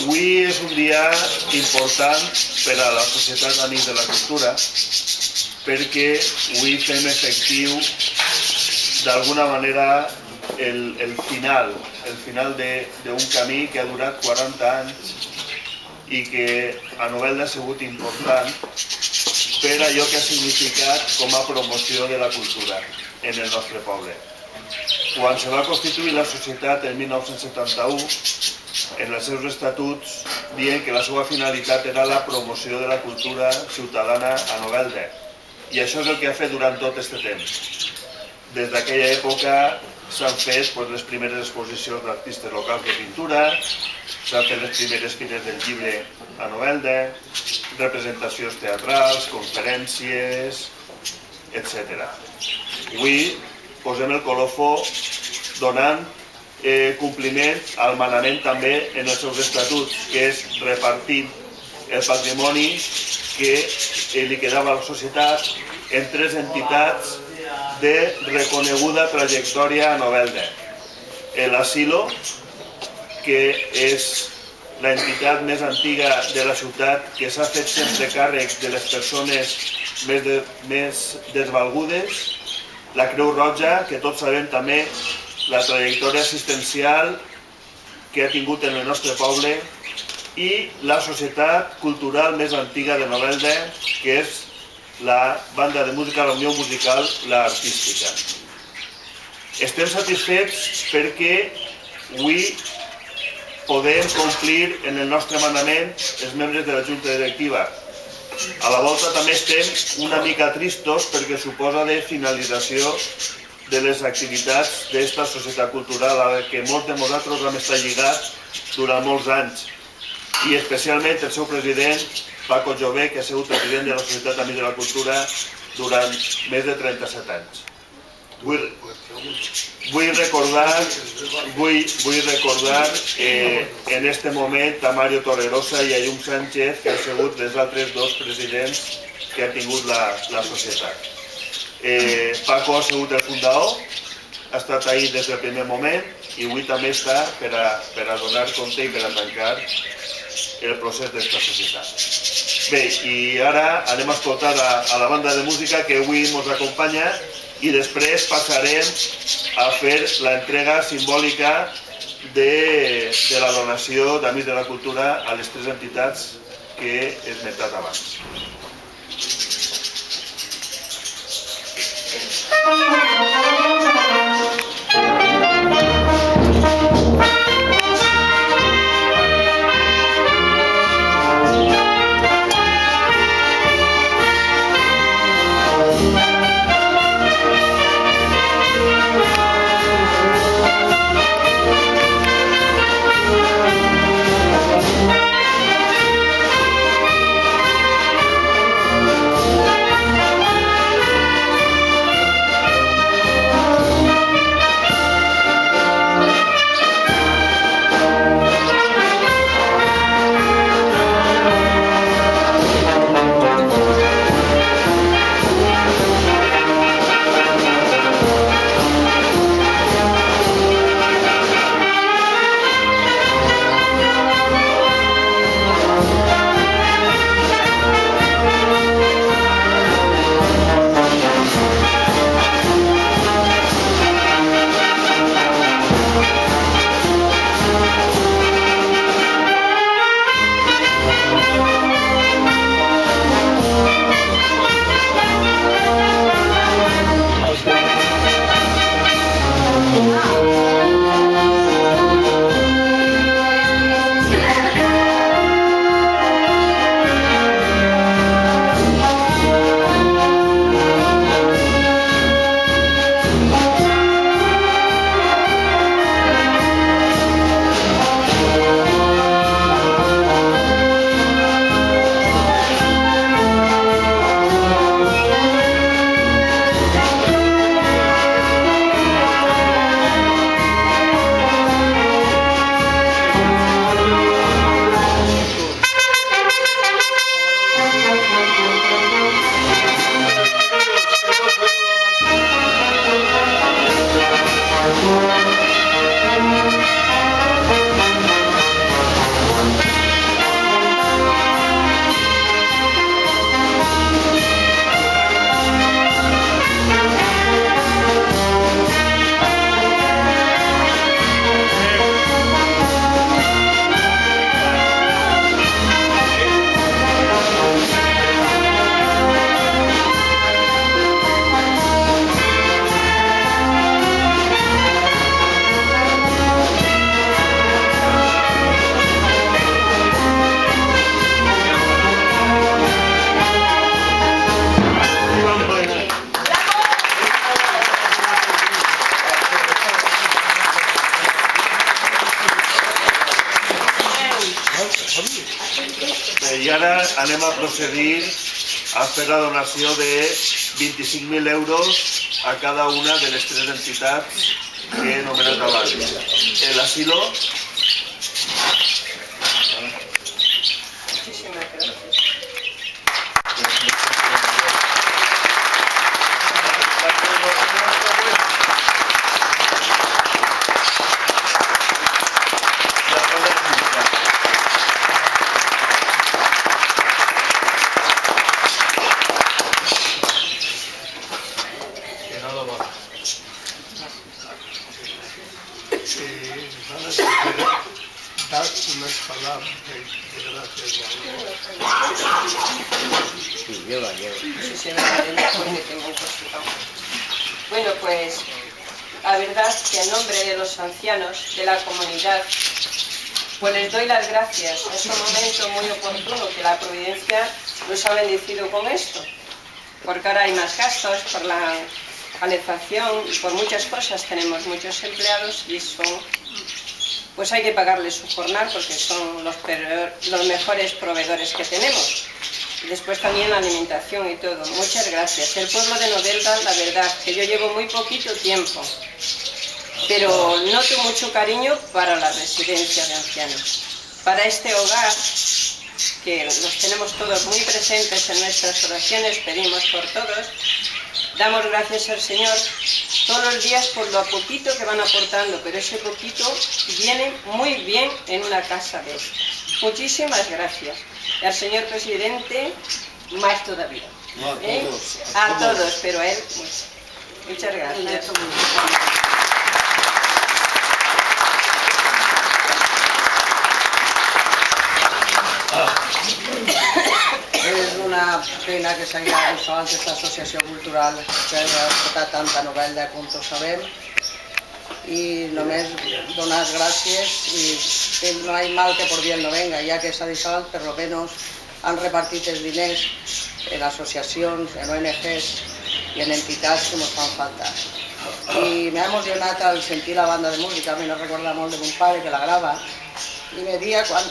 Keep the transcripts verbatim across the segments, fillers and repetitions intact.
Avui és un dia important per a la Societat d'Amics de la Cultura perquè avui fem efectiu d'alguna manera el, el final, el final d'un camí que ha durat quaranta anys i que a Novelda ha sigut important per allò que ha significat com a promoció de la cultura en el nostre poble. Quan se va constituir la societat en mil nou-cents setanta-u, en els seus estatuts diuen que la seva finalitat era la promoció de la cultura ciutadana a Novelda. I això és el que ha fet durant tot aquest temps. Des d'aquella època s'han fet les primeres exposicions d'artistes locals de pintura, s'han fet les primeres fires del llibre a Novelda, representacions teatrals, conferències, etcètera. Avui posem el colofó donant compliment al manament també en els seus estatuts, que és repartir el patrimoni que li quedava a la societat en tres entitats de reconeguda trajectòria a Novelda. L'Asilo, que és l'entitat més antiga de la ciutat, que s'ha fet sempre càrrec de les persones més desvalgudes. La Creu Roja, que tots sabem també la trajectòria assistencial que ha tingut en el nostre poble, i la societat cultural més antiga de Novelda, que és la banda de música, la Unió Musical, la Artística. Estem satisfets perquè avui podem complir en el nostre manament els membres de la Junta Directiva. A la volta també estem una mica tristos perquè suposa de finalització de les activitats d'esta societat cultural a la que molts de nosaltres hem estat lligats durant molts anys, i especialment el seu president, Paco Jové, que ha sigut president de la Societat d'Amics de la Cultura durant més de trenta-set anys. Vull, vull recordar, vull, vull recordar eh, en este moment a Mario Torrerosa i a Llum Sánchez, que han sigut els altres dos presidents que ha tingut la, la societat. Eh, Paco ha sigut el fundador, ha estat ahí des del primer moment i avui també està per a, per a donar compte i per a tancar el procés d'esta societat. Bé, i ara anem a escoltar a, a la banda de música que avui ens acompanya i després passarem a fer l'entrega simbòlica de, de la donació d'Amics de la Cultura a les tres entitats que he esmentat abans. Oh, Bé, i ara anem a procedir a fer la donació de vint-i-cinc mil euros a cada una de les tres entitats que he anomenat abans. El asilo. Unas palabras de, de gracias. Sí, yo la llevo. Sí, se me va de lejos porque tengo un constipado. Bueno, pues la verdad que en nombre de los ancianos de la comunidad, pues les doy las gracias. Es un momento muy oportuno que la providencia nos ha bendecido con esto, porque ahora hay más gastos por la calefacción y por muchas cosas. Tenemos muchos empleados y son... pues hay que pagarles su jornal porque son los, peor, los mejores proveedores que tenemos. Y después también la alimentación y todo. Muchas gracias. El pueblo de Novelda, la verdad, que yo llevo muy poquito tiempo, pero noto mucho cariño para la residencia de ancianos. Para este hogar, que los tenemos todos muy presentes en nuestras oraciones, pedimos por todos, damos gracias al Señor todos los días por lo poquito que van aportando, pero ese poquito viene muy bien en una casa de esta. Muchísimas gracias. Y al señor presidente, más todavía. No, a ¿Eh? todos. A, a todos, todos, pero a él, muchas, muchas gracias. És una pena que s'hagi dissolt aquesta associació cultural que ha portat tanta novel·la com tots sabem, i només donar gràcies i que no hay mal que por bien no venga, ja que s'ha dissolt, per lo menos han repartit els diners en associacions, en O N Ges i en entitats que ens fan falta. I m'ha emocionat al sentir la banda de música, me recorda molt de mon pare que la grava, i me dia quan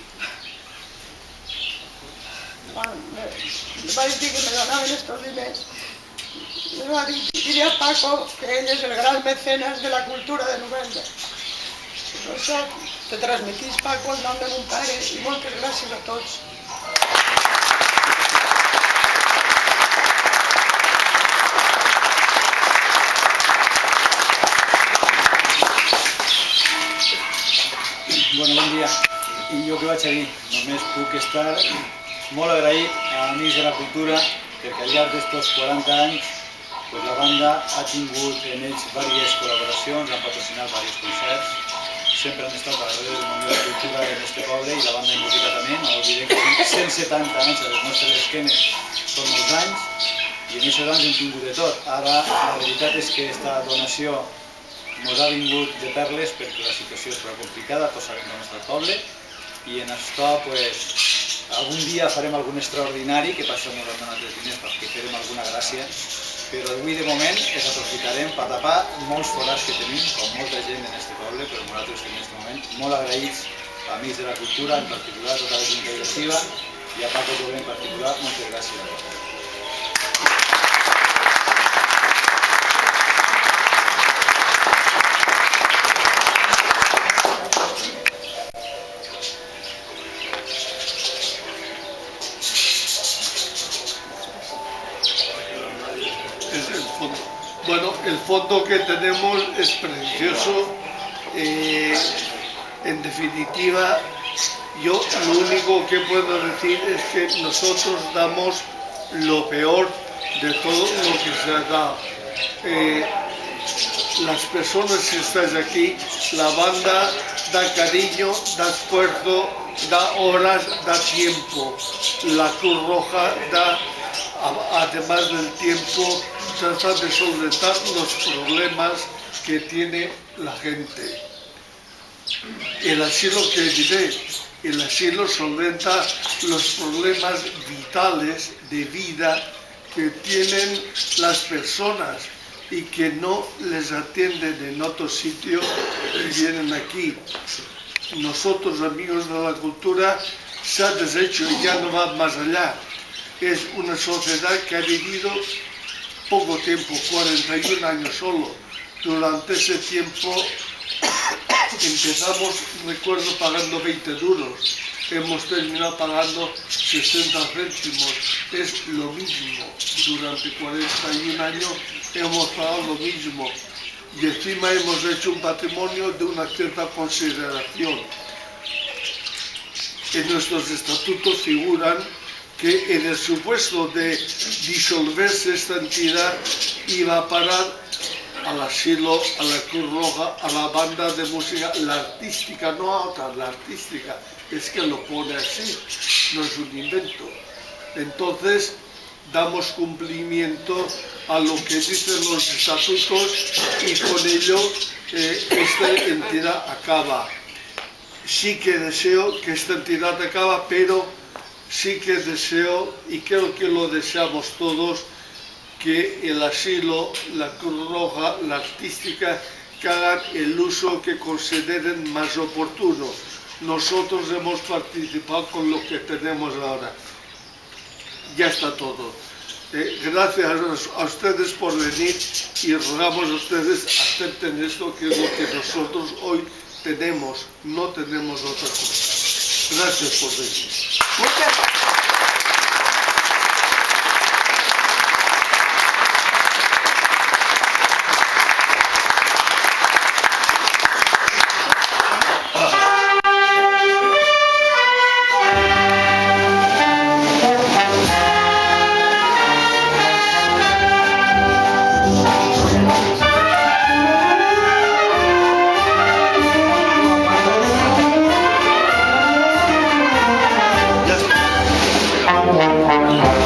me va dir que me donaven estos diners. Me va dir, diré a Paco que ell és el gran mecenas de la cultura de Novelda. Per això te transmetís, Paco, el nom de mon pare, i moltes gràcies a tots. Bueno, bon dia. I jo què vaig a dir? Només puc estar molt agraït a Amics de la Cultura perquè al llarg d'estos quaranta anys pues, la banda ha tingut en ells diverses col·laboracions, han patrocinat diversos concerts, sempre han estat darrere del món de la cultura en este poble i la banda de música també. No oblidem que són cent setanta anys a les nostres esquenes, són molts anys i en aquests anys hem tingut de tot. Ara la veritat és que aquesta donació ens ha vingut de perles perquè la situació és prou complicada, tots sabem com està el poble, i en això pues, algun dia farem algun extraordinari, que per això ens han donat els diners perquè farem alguna gràcia, però avui de moment els aprofitarem per tapar molts forats que tenim, com molta gent en aquest poble, però nosaltres en aquest moment molt agraïts a Amics de la Cultura, en particular a tota la Junta Directiva i a Paco Jové en particular, moltes gràcies a tots. Bueno, el fondo que tenemos es precioso. Eh, en definitiva, yo lo único que puedo decir es que nosotros damos lo peor de todo lo que se ha dado. Eh, las personas que estáis aquí, la banda da cariño, da esfuerzo, da horas, da tiempo. La Cruz Roja da, además del tiempo, trata de solventar los problemas que tiene la gente. El asilo, que diré, el asilo solventa los problemas vitales de vida que tienen las personas y que no les atienden en otro sitio y vienen aquí. nosotros, amigos de la cultura, se ha deshecho y ya no va más allá. Es una sociedad que ha vivido poco tiempo, cuarenta y un años solo. Durante ese tiempo empezamos, recuerdo, pagando veinte duros. Hemos terminado pagando sesenta céntimos. Es lo mismo. Durante cuarenta y un años hemos pagado lo mismo. Y encima hemos hecho un patrimonio de una cierta consideración. En nuestros estatutos figuran que en el supuesto de disolverse esta entidad iba a parar al asilo, a la Cruz Roja, a la banda de música, la artística, no a otra, la artística. Es que lo pone así, no es un invento. Entonces, damos cumplimiento a lo que dicen los estatutos y con ello eh, esta entidad acaba. Sí que deseo que esta entidad acabe, pero sí que deseo, y creo que lo deseamos todos, que el asilo, la Cruz Roja, la artística, que hagan el uso que consideren más oportuno. Nosotros hemos participado con lo que tenemos ahora. Ya está todo. Eh, gracias a ustedes por venir y rogamos a ustedes acepten esto, que es lo que nosotros hoy tenemos, no tenemos otra cosa. Gracias por venir. Muchas gracias. Ya está.